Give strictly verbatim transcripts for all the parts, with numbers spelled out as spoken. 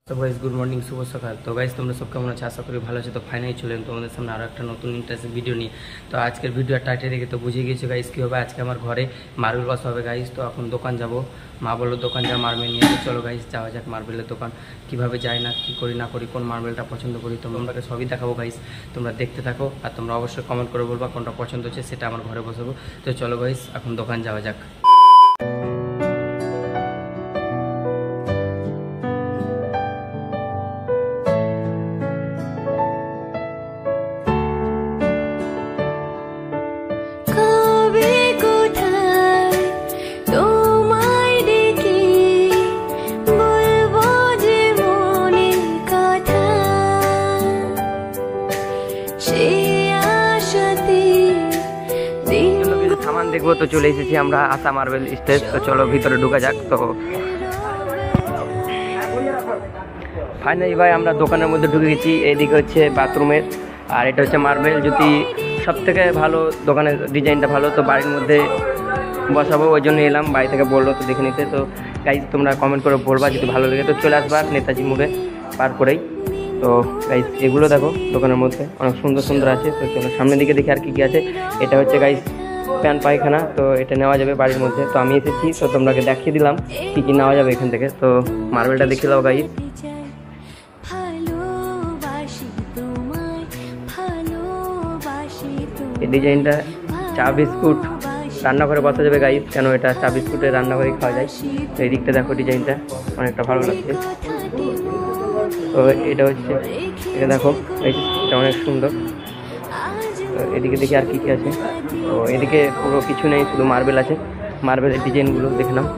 তো guys good morning, শুভ সকাল। তো গাইস তোমরা সব কেমন আছো? আশা করি ভালো আছো। তো ফাইনালি চলে এলাম তোমাদের সামনে আরও একটা নতুন ইন্টারেস্টিং ভিডিও নিয়ে। তো আজকের ভিডিওর টাইটেল দেখে তো বুঝে গিয়েছো গাইস কী হবে। আজকে আমার ঘরে মার্বেল বসা হবে গাইস। তো এখন দোকান যাব, মা বললো দোকান যা মার্বেল নিয়ে। চলো গাইস যাওয়া যাক মার্বেলের দোকান। কীভাবে যাই না কী করি না করি, কোন মার্বেলটা পছন্দ করি তোমাদেরকে সবই দেখাবো গাইস। তোমরা দেখতে থাকো আর তোমরা অবশ্যই কমেন্ট করে বলবা কোনটা পছন্দ হচ্ছে, সেটা আমার ঘরে বসাবো। তো চলো গাইস এখন দোকান যাওয়া যাক। সামান দেখবো, তো চলে এসেছি আমরা আশা মার্বেল স্টেজ। তো চলো ভিতরে ঢুকা যাক। তো ফাইনালি ভাই আমরা দোকানের মধ্যে ঢুকে গেছি। এইদিকে হচ্ছে বাথরুমের, আর এটা হচ্ছে মার্বেল। যদি সব থেকে ভালো দোকানের ডিজাইনটা ভালো, তো বাড়ির মধ্যে বসাবো, ওই জন্য এলাম। বাড়ি থেকে বললো তো দেখে নিতে। তো গাইজ তোমরা কমেন্ট করে বলবা যদি ভালো লাগে। তো চলে আসবা নেতাজি মোড়ে পার করেই। তো গাইজ এগুলো দেখো দোকানের মধ্যে অনেক সুন্দর সুন্দর আছে। তো চলো সামনের দিকে দেখি আর কী কী আছে। এটা হচ্ছে গাইজ প্যান পায়খানা, তো এটা নেওয়া যাবে বাড়ির মধ্যে। তো আমি এসেছি, তো তোমরাকে দেখিয়ে দিলাম কী কী নেওয়া যাবে এখান থেকে। তো মার্বেলটা দেখে দাও গাইজ। এই ডিজাইনটা চা বিস্কুট রান্না করে বসা যাবে গাইজ, কেন এটা চা বিস্কুটে রান্না করে খাওয়া যায়। তো এই দিকটা দেখো, ডিজাইনটা অনেকটা ভালো লাগছে। তো এটা হচ্ছে এটা দেখো, এটা অনেক সুন্দর। তো এদিকে দেখি আর কী কী আছে। তো এদিকে পুরো কিছু নেই, শুধু মার্বেল আছে। মার্বেলের ডিজাইনগুলো দেখে নাও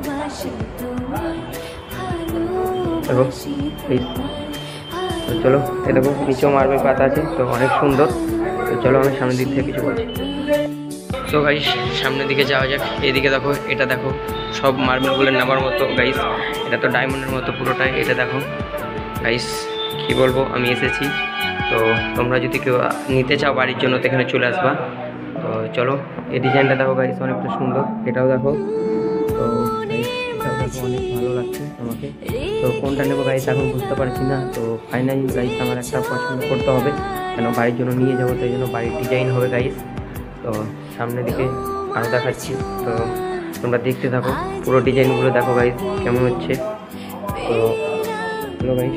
দেখো। এই তো চলো এই দেখো নিচেও মার্বেল পাতা আছে, তো অনেক সুন্দর। তো চলো আমি সামনের দিক থেকে কিছু বলছি। তো গাইস সামনের দিকে যাওয়া যাক। এদিকে দেখো, এটা দেখো সব মার্বেলগুলো নেবার মতো গাইস। এটা তো ডায়মন্ডের মতো পুরোটাই। এটা দেখো গাইস কী বলবো, আমি এসেছি। তো তোমরা যদি কেউ নিতে চাও বাড়ির জন্য তো এখানে চলে আসবা। তো চলো এই ডিজাইনটা দেখো গাইস, অনেকটা সুন্দর। এটাও দেখো, তো এটাও দেখো অনেক ভালো লাগছে আমাকে। তো কোনটা নেবো গাইস এখন বুঝতে পারছি না। তো ফাইনালি গাইস আমার একটা পছন্দ করতে হবে, কেন বাড়ির জন্য নিয়ে যাবো, তাই জন্য বাড়ির ডিজাইন হবে গাইস। তো সামনের দিকে আরও দেখাচ্ছি, তো তোমরা দেখতে থাকো। পুরো ডিজাইনগুলো দেখো গাইস কেমন হচ্ছে। তো হ্যালো গাইস,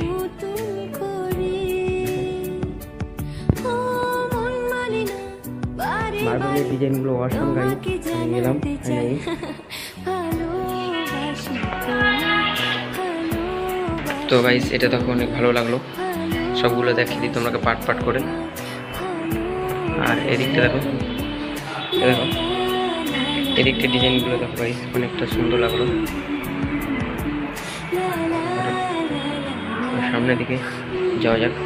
মার্বেলের ডিজাইনগুলো অসাম গাইস। আমি গেলাম ফাইনালি। তো গাইস এটা দেখো অনেক ভালো লাগলো। সবগুলো দেখিয়ে দিই তোমাকে পার্ট পার্ট করে। আর এদিকটা দেখো, দেখো এদিকটা ডিজাইনগুলো দেখো গাইস, অনেকটা সুন্দর লাগলো। সামনের দিকে যাওয়া যাক।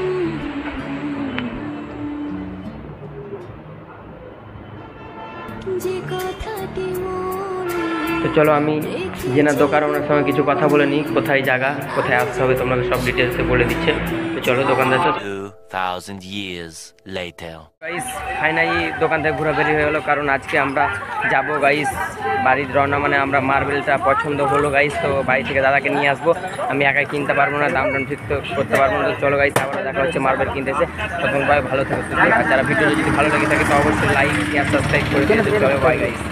তো চলো আমি জেনার দোকান ওনার সঙ্গে কিছু কথা বলে নিই, কোথায় জায়গা, কোথায় আসতে হবে, তোমাকে সব ডিটেলসে বলে দিচ্ছে। তো চলো দোকানদার গাইস ফাইনালি দোকান থেকে ঘোরাঘুরি হয়ে গেলো, কারণ আজকে আমরা যাবো গাইস বাড়ির রওনা। মানে আমরা মার্বেলটা পছন্দ হলো গাইস, তো বাড়ি থেকে দাদাকে নিয়ে আসবো। আমি একাই কিনতে পারবো না, দাম দাম ঠিক করতে পারবো না। তো চলো গাইস আবার দেখা হচ্ছে মার্বেল কিনতেছে। তখন ভাই ভালো থাকো। আর যারা ভিডিও যদি ভালো লেগে থাকে তো অবশ্যই লাইক শেয়ার সাবস্ক্রাইব করে দিতে। চলো বাই গাইস।